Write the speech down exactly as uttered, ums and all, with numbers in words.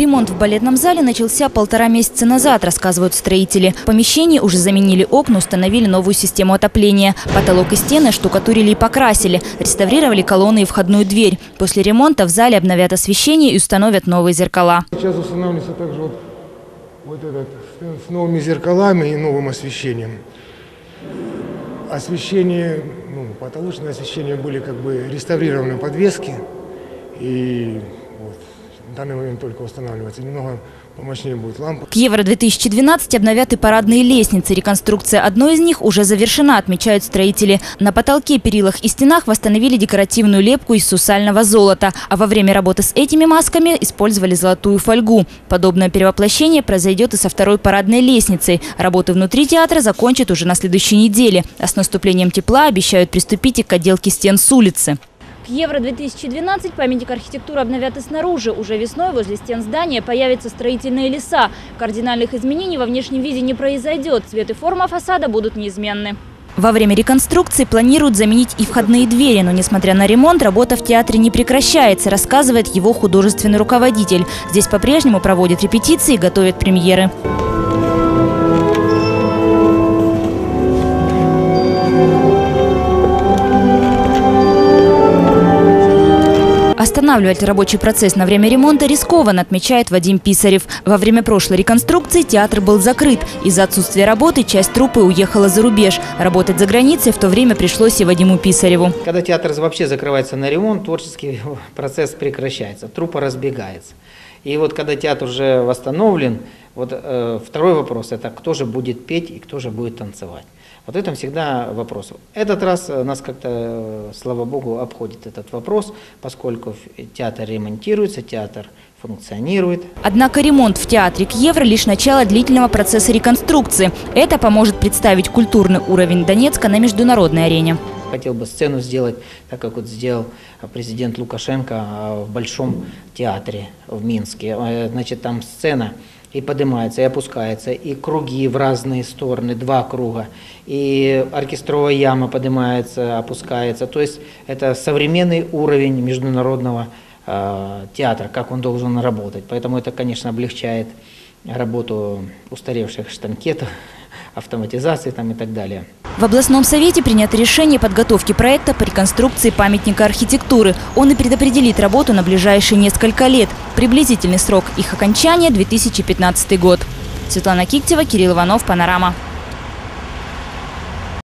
Ремонт в балетном зале начался полтора месяца назад, рассказывают строители. В помещении уже заменили окна, установили новую систему отопления. Потолок и стены штукатурили и покрасили. Реставрировали колонны и входную дверь. После ремонта в зале обновят освещение и установят новые зеркала. Сейчас устанавливается также вот, вот этот с новыми зеркалами и новым освещением. Освещение, ну, потолочное освещение были как бы реставрированы подвески. И вот, в данный момент только устанавливается. Немного помощнее будет лампа. К Евро две тысячи двенадцать обновят и парадные лестницы. Реконструкция одной из них уже завершена, отмечают строители. На потолке, перилах и стенах восстановили декоративную лепку из сусального золота. А во время работы с этими масками использовали золотую фольгу. Подобное перевоплощение произойдет и со второй парадной лестницей. Работы внутри театра закончат уже на следующей неделе. А с наступлением тепла обещают приступить и к отделке стен с улицы. К Евро две тысячи двенадцать памятник архитектуры обновят и снаружи. Уже весной возле стен здания появятся строительные леса. Кардинальных изменений во внешнем виде не произойдет. Цвет и форма фасада будут неизменны. Во время реконструкции планируют заменить и входные двери. Но, несмотря на ремонт, работа в театре не прекращается, рассказывает его художественный руководитель. Здесь по-прежнему проводят репетиции и готовят премьеры. Останавливать рабочий процесс на время ремонта рискованно, отмечает Вадим Писарев. Во время прошлой реконструкции театр был закрыт. Из-за отсутствия работы часть труппы уехала за рубеж. Работать за границей в то время пришлось и Вадиму Писареву. Когда театр вообще закрывается на ремонт, творческий процесс прекращается, труппа разбегается. И вот когда театр уже восстановлен, вот э, второй вопрос – это кто же будет петь и кто же будет танцевать. Вот это всегда вопрос. Этот раз нас как-то, слава богу, обходит этот вопрос, поскольку театр ремонтируется, театр функционирует. Однако ремонт в театре к Евро – лишь начало длительного процесса реконструкции. Это поможет представить культурный уровень Донецка на международной арене. Хотел бы сцену сделать, так как вот сделал президент Лукашенко в Большом театре в Минске. Значит, там сцена и поднимается, и опускается, и круги в разные стороны, два круга, и оркестровая яма поднимается, опускается. То есть это современный уровень международного э, театра, как он должен работать. Поэтому это, конечно, облегчает работу устаревших штанкетов, автоматизации там и так далее. В областном совете принято решение подготовки проекта по реконструкции памятника архитектуры. Он и предопределит работу на ближайшие несколько лет. Приблизительный срок их окончания – две тысячи пятнадцатый год. Светлана Киктева, Кирилл Иванов, Панорама.